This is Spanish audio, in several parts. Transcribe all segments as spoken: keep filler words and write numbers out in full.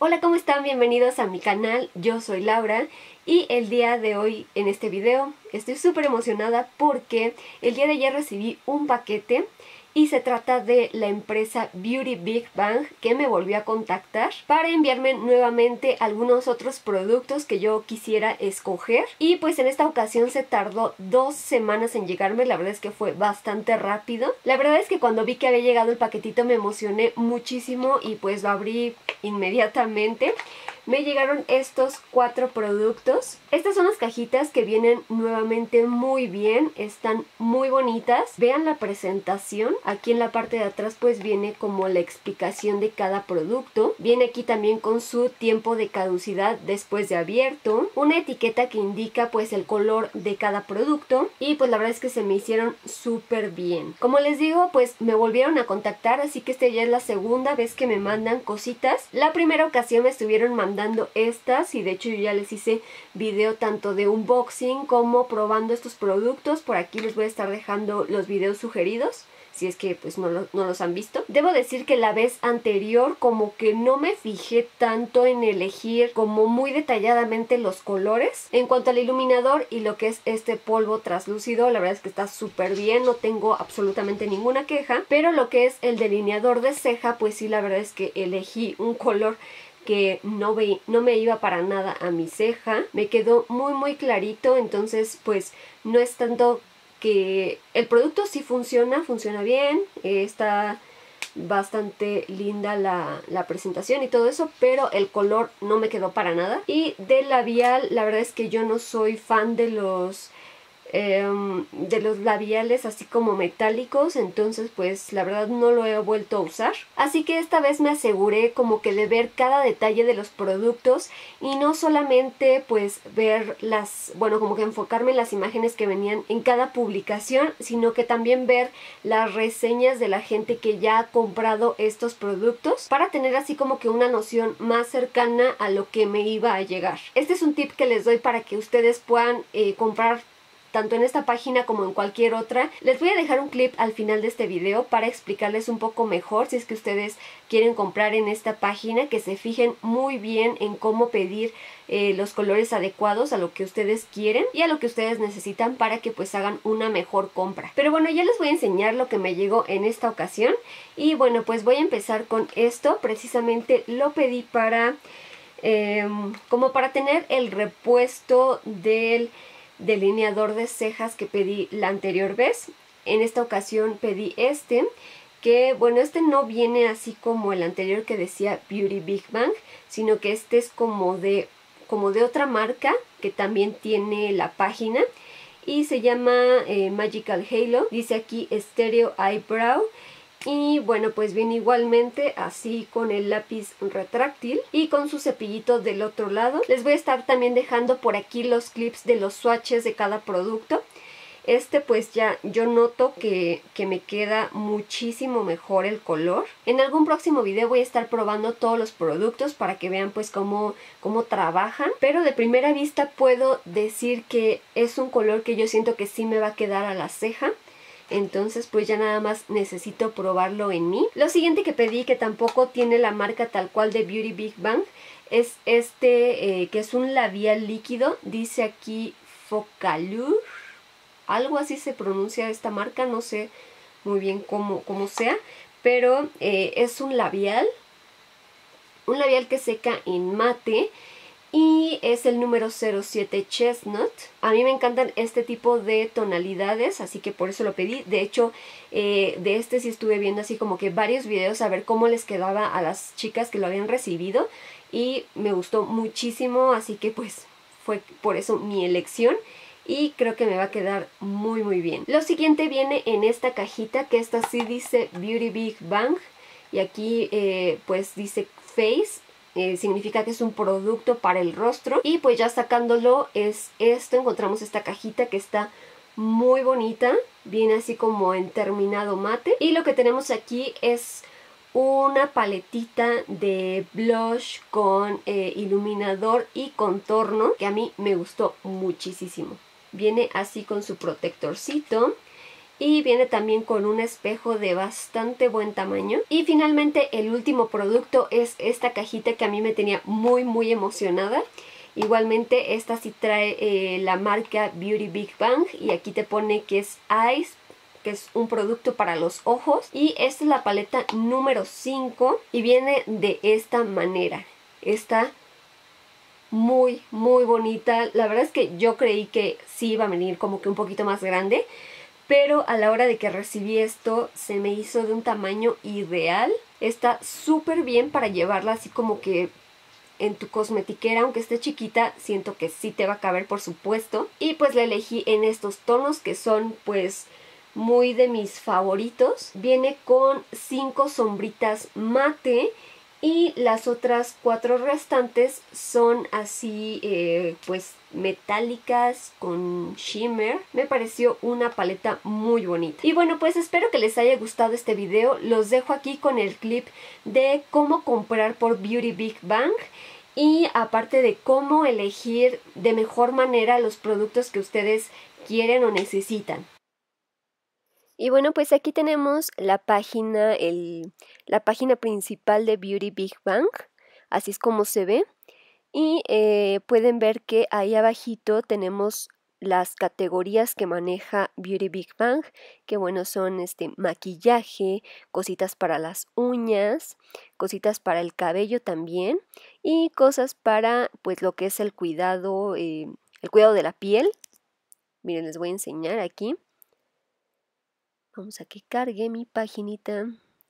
Hola, ¿cómo están? Bienvenidos a mi canal, yo soy Laura y el día de hoy en este video estoy súper emocionada porque el día de ayer recibí un paquete y se trata de la empresa Beauty Big Bang, que me volvió a contactar para enviarme nuevamente algunos otros productos que yo quisiera escoger. Y pues en esta ocasión se tardó dos semanas en llegarme, la verdad es que fue bastante rápido. La verdad es que cuando vi que había llegado el paquetito me emocioné muchísimo y pues lo abrí inmediatamente. Me llegaron estos cuatro productos. Estas son las cajitas que vienen nuevamente muy bien, están muy bonitas. Vean la presentación. Aquí en la parte de atrás pues viene como la explicación de cada producto. Viene aquí también con su tiempo de caducidad después de abierto. Una etiqueta que indica pues el color de cada producto. Y pues la verdad es que se me hicieron súper bien. Como les digo, pues me volvieron a contactar, así que esta ya es la segunda vez que me mandan cositas. La primera ocasión me estuvieron mandando dando estas y de hecho yo ya les hice video tanto de unboxing como probando estos productos. Por aquí les voy a estar dejando los videos sugeridos si es que pues no, lo, no los han visto. Debo decir que la vez anterior como que no me fijé tanto en elegir como muy detalladamente los colores. En cuanto al iluminador y lo que es este polvo translúcido, la verdad es que está súper bien, no tengo absolutamente ninguna queja. Pero lo que es el delineador de ceja, pues sí, la verdad es que elegí un color que no, ve, no me iba para nada a mi ceja. Me quedó muy muy clarito, entonces pues no es tanto que el producto sí funciona, funciona bien, eh, está bastante linda la, la presentación y todo eso, pero el color no me quedó para nada. Y del labial, la verdad es que yo no soy fan de los Eh, de los labiales así como metálicos, entonces pues la verdad no lo he vuelto a usar. Así que esta vez me aseguré como que de ver cada detalle de los productos y no solamente pues ver las, bueno, como que enfocarme en las imágenes que venían en cada publicación, sino que también ver las reseñas de la gente que ya ha comprado estos productos para tener así como que una noción más cercana a lo que me iba a llegar. Este es un tip que les doy para que ustedes puedan eh, comprar tanto en esta página como en cualquier otra. Les voy a dejar un clip al final de este video para explicarles un poco mejor si es que ustedes quieren comprar en esta página, que se fijen muy bien en cómo pedir eh, los colores adecuados a lo que ustedes quieren y a lo que ustedes necesitan para que pues hagan una mejor compra. Pero bueno, ya les voy a enseñar lo que me llegó en esta ocasión y bueno, pues voy a empezar con esto. Precisamente lo pedí para eh, como para tener el repuesto del delineador de cejas que pedí la anterior vez. En esta ocasión pedí este, que bueno, este no viene así como el anterior que decía Beauty Big Bang, sino que este es como de, como de otra marca que también tiene la página y se llama eh, Magical Halo. Dice aquí Stereo Eyebrow. Y bueno, pues viene igualmente así con el lápiz retráctil y con su cepillito del otro lado. Les voy a estar también dejando por aquí los clips de los swatches de cada producto. Este pues ya yo noto que, que me queda muchísimo mejor el color. En algún próximo video voy a estar probando todos los productos para que vean pues cómo, cómo trabajan. Pero de primera vista puedo decir que es un color que yo siento que sí me va a quedar a la ceja. Entonces pues ya nada más necesito probarlo en mí. Lo siguiente que pedí, que tampoco tiene la marca tal cual de Beauty Big Bang, es este eh, que es un labial líquido. Dice aquí Focallure, algo así se pronuncia esta marca, no sé muy bien cómo, cómo sea. Pero eh, es un labial, un labial que seca en mate. Y es el número cero siete Chestnut. A mí me encantan este tipo de tonalidades, así que por eso lo pedí. De hecho, eh, de este sí estuve viendo así como que varios videos a ver cómo les quedaba a las chicas que lo habían recibido. Y me gustó muchísimo, así que pues fue por eso mi elección. Y creo que me va a quedar muy muy bien. Lo siguiente viene en esta cajita, que esta sí dice Beauty Big Bang. Y aquí eh, pues dice Face. Eh, significa que es un producto para el rostro. Y pues ya sacándolo es esto. Encontramos esta cajita que está muy bonita. Viene así como en terminado mate. Y lo que tenemos aquí es una paletita de blush con eh, iluminador y contorno, que a mí me gustó muchísimo. Viene así con su protectorcito. y viene también con un espejo de bastante buen tamaño. Y finalmente el último producto es esta cajita que a mí me tenía muy muy emocionada. Igualmente esta sí trae eh, la marca Beauty Big Bang y aquí te pone que es Eyes, que es un producto para los ojos, y esta es la paleta número cinco y viene de esta manera. Está muy muy bonita. La verdad es que yo creí que sí iba a venir como que un poquito más grande, pero a la hora de que recibí esto se me hizo de un tamaño ideal. Está súper bien para llevarla así como que en tu cosmetiquera, aunque esté chiquita, siento que sí te va a caber, por supuesto. Y pues la elegí en estos tonos que son pues muy de mis favoritos. Viene con cinco sombritas mate y las otras cuatro restantes son así eh, pues metálicas con shimmer. Me pareció una paleta muy bonita. Y bueno, pues espero que les haya gustado este video. Los dejo aquí con el clip de cómo comprar por Beauty Big Bang, y aparte de cómo elegir de mejor manera los productos que ustedes quieren o necesitan. Y bueno, pues aquí tenemos la página, el, la página principal de Beauty Big Bang, así es como se ve. Y eh, pueden ver que ahí abajito tenemos las categorías que maneja Beauty Big Bang, que bueno, son este maquillaje, cositas para las uñas, cositas para el cabello también, y cosas para pues lo que es el cuidado, eh, el cuidado de la piel. Miren, les voy a enseñar aquí. Vamos a que cargue mi paginita.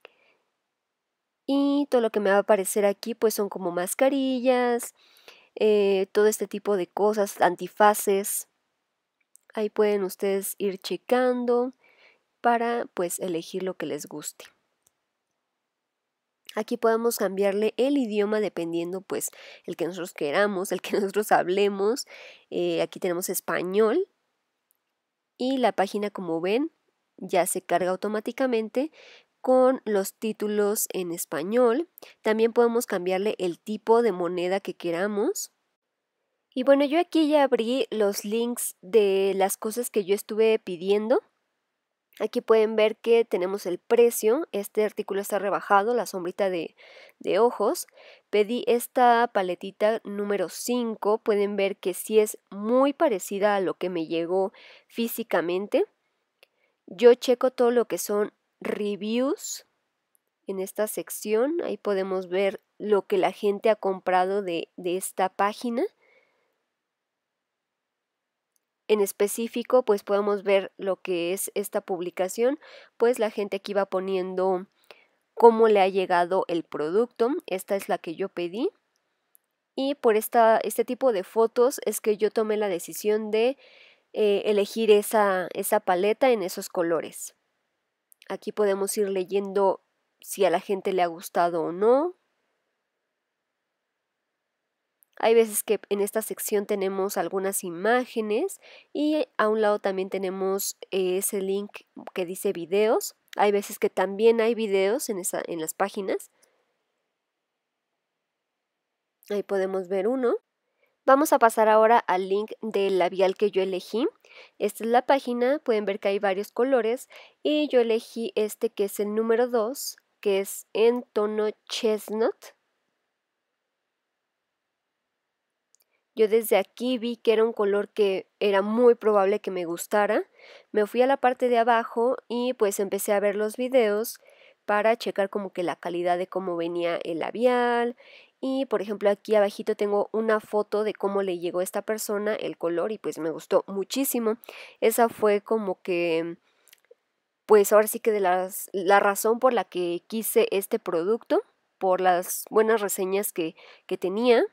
Y todo lo que me va a aparecer aquí pues son como mascarillas, eh, todo este tipo de cosas, antifaces. Ahí pueden ustedes ir checando para pues elegir lo que les guste. Aquí podemos cambiarle el idioma dependiendo pues el que nosotros queramos, el que nosotros hablemos. Eh, aquí tenemos español y la página, como ven, ya se carga automáticamente con los títulos en español. También podemos cambiarle el tipo de moneda que queramos. Y bueno, yo aquí ya abrí los links de las cosas que yo estuve pidiendo. Aquí pueden ver que tenemos el precio. Este artículo está rebajado, la sombrita de, de ojos. Pedí esta paletita número cinco. Pueden ver que sí es muy parecida a lo que me llegó físicamente. Yo checo todo lo que son reviews en esta sección. Ahí podemos ver lo que la gente ha comprado de, de esta página. En específico, pues podemos ver lo que es esta publicación, pues la gente aquí va poniendo cómo le ha llegado el producto. Esta es la que yo pedí. Y por esta, este tipo de fotos es que yo tomé la decisión de eh, elegir esa, esa paleta en esos colores. Aquí podemos ir leyendo si a la gente le ha gustado o no. Hay veces que en esta sección tenemos algunas imágenes y a un lado también tenemos ese link que dice videos. Hay veces que también hay videos en, esa, en las páginas. Ahí podemos ver uno. Vamos a pasar ahora al link del labial que yo elegí. Esta es la página, pueden ver que hay varios colores y yo elegí este que es el número dos, que es en tono chestnut. Yo desde aquí vi que era un color que era muy probable que me gustara. Me fui a la parte de abajo y pues empecé a ver los videos para checar como que la calidad de cómo venía el labial. Y por ejemplo aquí abajito tengo una foto de cómo le llegó a esta persona el color y pues me gustó muchísimo. Esa fue como que pues ahora sí que de las, la razón por la que quise este producto, por las buenas reseñas que, que tenía.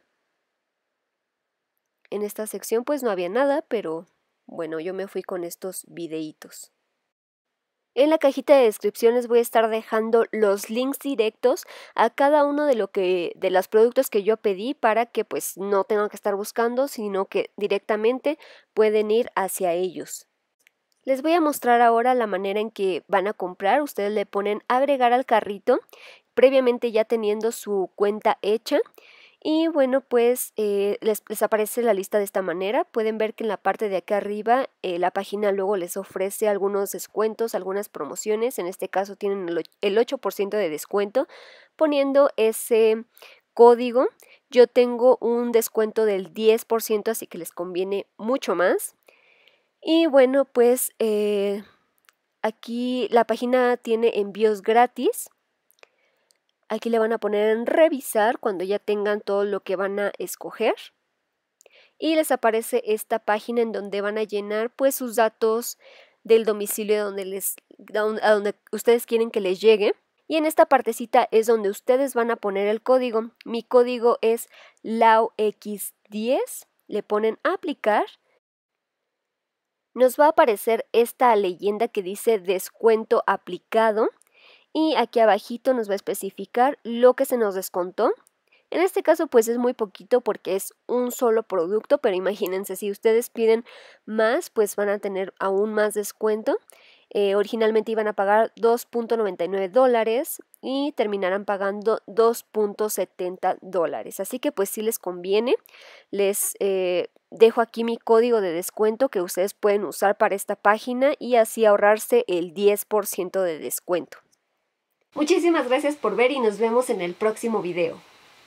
En esta sección pues no había nada, pero bueno, yo me fui con estos videitos. En la cajita de descripción les voy a estar dejando los links directos a cada uno de lo que de los productos que yo pedí para que pues no tengan que estar buscando, sino que directamente pueden ir hacia ellos. Les voy a mostrar ahora la manera en que van a comprar. Ustedes le ponen agregar al carrito, previamente ya teniendo su cuenta hecha. Y bueno, pues eh, les, les aparece la lista de esta manera. Pueden ver que en la parte de acá arriba eh, la página luego les ofrece algunos descuentos, algunas promociones. En este caso tienen el ocho por ciento de descuento poniendo ese código. Yo tengo un descuento del diez por ciento, así que les conviene mucho más. Y bueno, pues eh, aquí la página tiene envíos gratis. Aquí le van a poner en revisar cuando ya tengan todo lo que van a escoger. Y les aparece esta página en donde van a llenar pues sus datos del domicilio donde les, a donde ustedes quieren que les llegue. Y en esta partecita es donde ustedes van a poner el código. Mi código es L A U X diez. Le ponen aplicar. Nos va a aparecer esta leyenda que dice descuento aplicado. Y aquí abajito nos va a especificar lo que se nos descontó. En este caso pues es muy poquito porque es un solo producto, pero imagínense, si ustedes piden más pues van a tener aún más descuento. Eh, originalmente iban a pagar dos punto noventa y nueve dólares y terminarán pagando dos punto setenta dólares. Así que pues sí les conviene. Les eh, dejo aquí mi código de descuento que ustedes pueden usar para esta página y así ahorrarse el diez por ciento de descuento. Muchísimas gracias por ver y nos vemos en el próximo video.